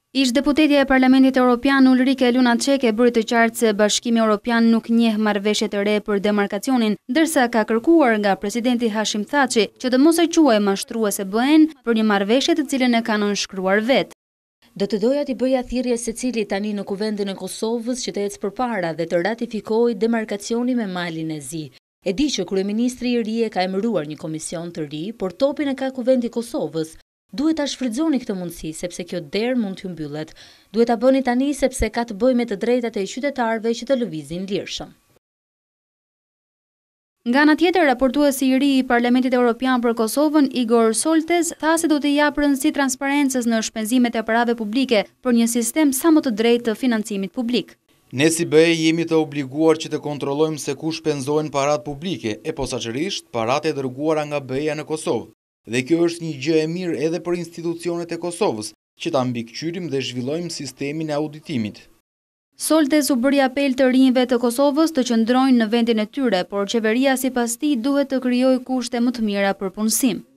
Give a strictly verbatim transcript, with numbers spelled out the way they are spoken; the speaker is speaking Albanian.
Ish deputetja e Parlamentit Evropian Ulrike Lunacek e bëri të qartë se Bashkimi Evropian nuk njeh marrëveshje të re për demarkacionin, ndërsa ka kërkuar nga presidenti Hashim Thaçi që të mos e quajë mashtruese B E-n për një marrëveshje të cilën e kanë nënshkruar vetë. Do të doja t'i bëja thirrje secili tani në Kuvendin e Kosovës që të ecë përpara dhe të ratifikojë demarkacionin me malin e zi. E di që kryeministri i ri e ka emëruar një komision të ri, por topin e ka Kuvendi i Kosovës. Duhet ta shfrytëzoni këtë mundësi sepse kjo derë mund t'ju mbyllet. Duhet ta bëni tani sepse ka të bëjë me të drejtat e qytetarëve që të lëvizin lirshëm. Nga ana tjetër, raportuesi i ri i Parlamentit Evropian për Kosovën, Igor Soltes, tha se do të japë rëndësi transparencës në shpenzimet e parave publike për një sistem sa më të drejtë të financimit publik. Ne si B E jemi të obliguar që të kontrollojmë se ku shpenzojnë parat publike, e posaçërisht parat e dërguara nga B E-ja në Kosovë. Dhe kjo është një gjë e mirë edhe për institucionet e Kosovës, që ta mbikëqyrim dhe zhvillojmë sistemin e auditimit. Soltes u bëri apel të rinjve të Kosovës të qëndrojnë në vendin e tyre, por qeveria sipas tij duhet të krijojë kushte më të mira për punësim.